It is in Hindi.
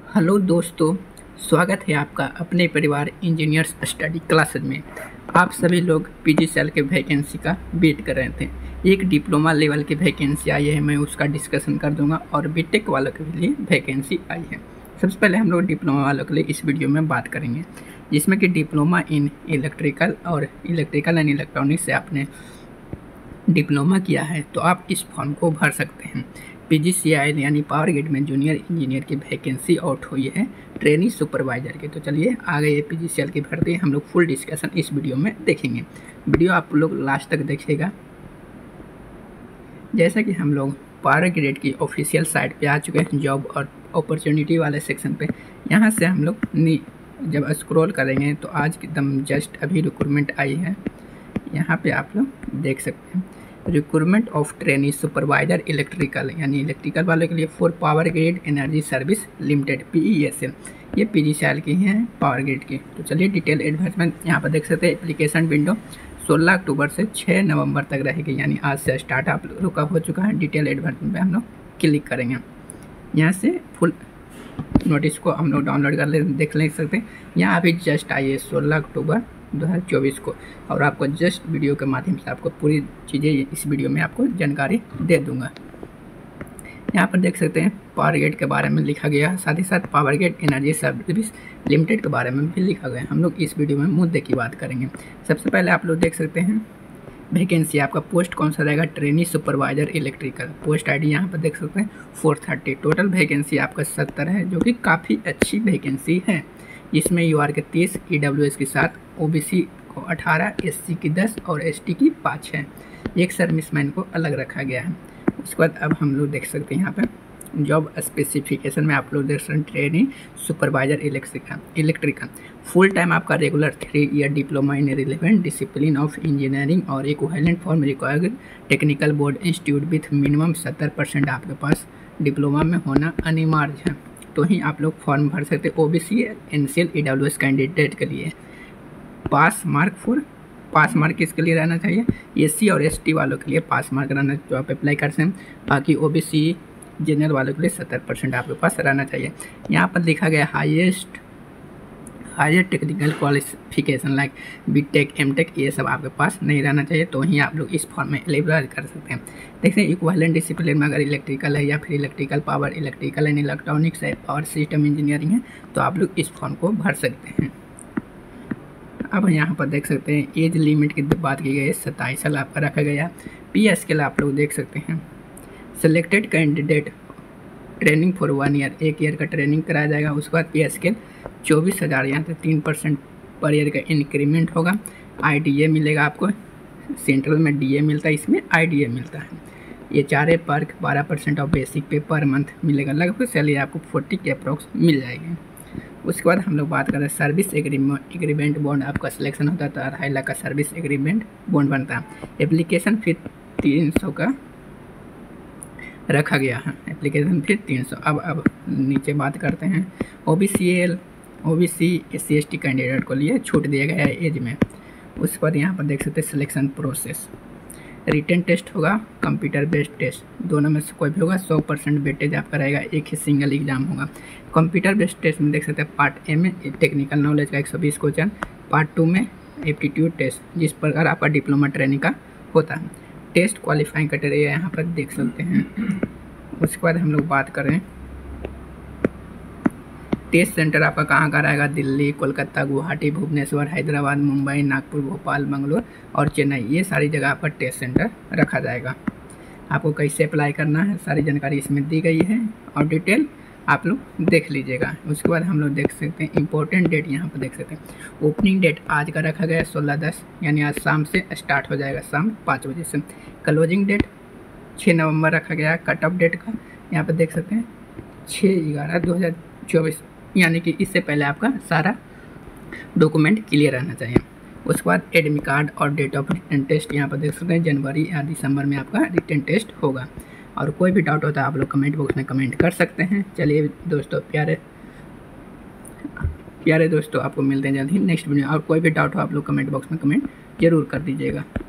हेलो दोस्तों, स्वागत है आपका अपने परिवार इंजीनियर्स स्टडी क्लासेज में। आप सभी लोग पीजीसीएल के वैकेंसी का वेट कर रहे थे। एक डिप्लोमा लेवल की वैकेंसी आई है, मैं उसका डिस्कशन कर दूंगा और बीटेक वालों के लिए वैकेंसी आई है। सबसे पहले हम लोग डिप्लोमा वालों के लिए इस वीडियो में बात करेंगे, जिसमें कि diploma in electrical and electronics से आपने डिप्लोमा किया है तो आप इस फॉर्म को भर सकते हैं। पीजीसीएल यानी पावर ग्रिड में जूनियर इंजीनियर की वैकेंसी आउट हुई है ट्रेनिंग सुपरवाइजर की। तो चलिए आगे ये पीजीसीएल की भर्ती हम लोग फुल डिस्कशन इस वीडियो में देखेंगे। वीडियो आप लोग लास्ट तक देखिएगा। जैसा कि हम लोग पावर ग्रिड की ऑफिशियल साइट पे आ चुके हैं, जॉब और अपॉर्चुनिटी वाले सेक्शन पे। यहाँ से हम लोग जब स्क्रॉल करेंगे तो आज एकदम जस्ट अभी रिक्रूटमेंट आई है। यहाँ पे आप लोग देख सकते हैं recruitment of training supervisor electrical, यानी इलेक्ट्रिकल वालों के लिए for power grid energy service limited PESL। ये पीजीसीएल की हैं पावर ग्रिड की। तो चलिए डिटेल एडवर्टाइजमेंट यहाँ पर देख सकते हैं। एप्लीकेशन विंडो 16 अक्टूबर से 6 नवंबर तक रहेगी, यानी आज से स्टार्ट आप लोग का हो चुका है। डिटेल एडवर्टाइजमेंट पे हम लोग क्लिक करेंगे। यहाँ से फुल नोटिस को हम लोग डाउनलोड कर ले सकते हैं। यहाँ अभी जस्ट आई है 16 अक्टूबर 2024 को, और आपको जस्ट वीडियो के माध्यम से आपको पूरी चीज़ें इस वीडियो में आपको जानकारी दे दूंगा। यहाँ पर देख सकते हैं पावर ग्रिड के बारे में लिखा गया है, साथ ही साथ power grid energy service limited के बारे में भी लिखा गया है। हम लोग इस वीडियो में मुद्दे की बात करेंगे। सबसे पहले आप लोग देख सकते हैं वैकेंसी, आपका पोस्ट कौन सा रहेगा, trainee supervisor electrical. Post ID यहाँ पर देख सकते हैं 430। टोटल वैकेंसी आपका 70 है, जो कि काफ़ी अच्छी वैकेंसी है, जिसमें UR के 30, EWS के 7, OBC को 18, SC की 10 और ST की 5 है। एक सर्विसमैन को अलग रखा गया है। उसके बाद अब हम लोग देख सकते हैं यहाँ पर जॉब स्पेसिफिकेशन में आप लोग देख सकते हैं training supervisor electrical full time आपका regular 3 year diploma in relevant discipline of engineering और equivalent form required technical board institute with minimum 70% आपके पास डिप्लोमा में होना अनिवार्य है, तो ही आप लोग फॉर्म भर सकते हैं। OBC NCL EWS कैंडिडेट के लिए पास मार्क किसके लिए रहना चाहिए, SC और ST वालों के लिए पास मार्क रहना जो आप अप्लाई कर सकते हैं। बाकी OBC जनरल वालों के लिए 70% आपके पास रहना चाहिए। यहाँ पर लिखा गया higher technical qualification like BTech MTech ये सब आपके पास नहीं रहना चाहिए, तो ही आप लोग इस फॉर्म में एलिजिबल कर सकते हैं। देखते हैं इक्विवेलेंट डिसिप्लिन में अगर इलेक्ट्रिकल है या फिर electrical power, electrical and electronics है और सिस्टम इंजीनियरिंग है, तो आप लोग इस फॉर्म को भर सकते हैं। अब यहाँ पर देख सकते हैं एज लिमिट की बात की गई है, 27 साल आपका रखा गया। P स्केल आप लोग देख सकते हैं selected candidate training for 1 year, 1 year का ट्रेनिंग कराया जाएगा। उसके बाद P स्केल 24,000, यहाँ से 3% पर ईयर का इंक्रीमेंट होगा। IDA मिलेगा आपको, सेंट्रल में DA मिलता है, इसमें IDA मिलता है। ये चारे पर्क 12% ऑफ बेसिक पे पर मंथ मिलेगा। लगभग सैलरी आपको 40 के अप्रॉक्स मिल जाएगी। उसके बाद हम लोग बात करें सर्विस एग्रीमेंट बॉन्ड आपका सिलेक्शन होता है तो 2.5 लाख का सर्विस एग्रीमेंट बॉन्ड बनता है। एप्लीकेशन फी 300 का रखा गया है, एप्लीकेशन फी 300। अब नीचे बात करते हैं OBC SC ST कैंडिडेट को लिए छूट दिया गया है एज में। उसके बाद यहाँ पर देख सकते हैं सिलेक्शन प्रोसेस, रिटन टेस्ट होगा, कंप्यूटर बेस्ड टेस्ट, दोनों में से कोई भी होगा। 100% वेटेज आपका रहेगा, एक ही सिंगल एग्जाम होगा। कंप्यूटर बेस्ड टेस्ट में देख सकते हैं पार्ट A में टेक्निकल नॉलेज का 120 क्वेश्चन, पार्ट 2 में एप्टीट्यूड टेस्ट जिस प्रकार आपका डिप्लोमा ट्रेनिंग का होता है। टेस्ट क्वालिफाइंग क्राइटेरिया यहाँ पर देख सकते हैं। उसके बाद हम लोग बात करें टेस्ट सेंटर आपका कहाँ का रहेगा, दिल्ली, कोलकाता, गुवाहाटी, भुवनेश्वर, हैदराबाद, मुंबई, नागपुर, भोपाल, मंगलोर और चेन्नई, ये सारी जगह पर टेस्ट सेंटर रखा जाएगा। आपको कैसे अप्लाई करना है सारी जानकारी इसमें दी गई है और डिटेल आप लोग देख लीजिएगा। उसके बाद हम लोग देख सकते हैं इंपॉर्टेंट डेट, यहाँ पर देख सकते हैं ओपनिंग डेट आज का रखा गया है 16/10, यानी आज शाम से स्टार्ट हो जाएगा, शाम 5 बजे से। क्लोजिंग डेट 6 नवंबर रखा गया है। कट ऑफ डेट का यहाँ पर देख सकते हैं 6/11/2024, यानी कि इससे पहले आपका सारा डॉक्यूमेंट क्लियर रहना चाहिए। उसके बाद एडमिट कार्ड और डेट ऑफ रिटन टेस्ट यहाँ पर देख सकते हैं जनवरी या दिसंबर में आपका रिटन टेस्ट होगा। और कोई भी डाउट होता है आप लोग कमेंट बॉक्स में कमेंट कर सकते हैं। चलिए दोस्तों, प्यारे दोस्तों, आपको मिलते हैं जल्द ही नेक्स्ट वीडियो। और कोई भी डाउट हो आप लोग कमेंट बॉक्स में कमेंट जरूर कर दीजिएगा।